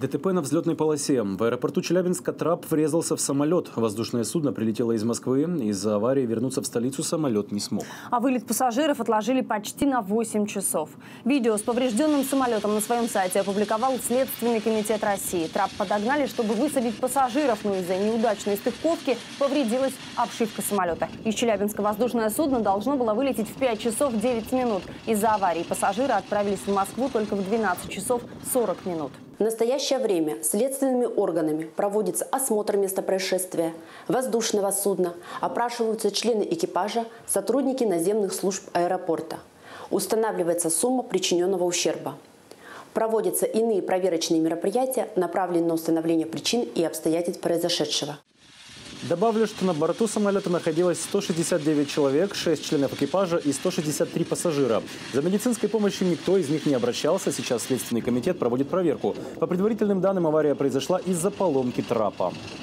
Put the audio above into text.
ДТП на взлетной полосе. В аэропорту Челябинска трап врезался в самолет. Воздушное судно прилетело из Москвы. Из-за аварии вернуться в столицу самолет не смог. А вылет пассажиров отложили почти на 8 часов. Видео с поврежденным самолетом на своем сайте опубликовал Следственный комитет России. Трап подогнали, чтобы высадить пассажиров, но из-за неудачной стыковки повредилась обшивка самолета. Из Челябинска воздушное судно должно было вылететь в 5 часов 9 минут. Из-за аварии пассажиры отправились в Москву только в 12 часов 40 минут. В настоящее время следственными органами проводится осмотр места происшествия, воздушного судна, опрашиваются члены экипажа, сотрудники наземных служб аэропорта. Устанавливается сумма причиненного ущерба. Проводятся иные проверочные мероприятия, направленные на установление причин и обстоятельств произошедшего. Добавлю, что на борту самолета находилось 169 человек, 6 членов экипажа и 163 пассажира. За медицинской помощью никто из них не обращался. Сейчас Следственный комитет проводит проверку. По предварительным данным, авария произошла из-за поломки трапа.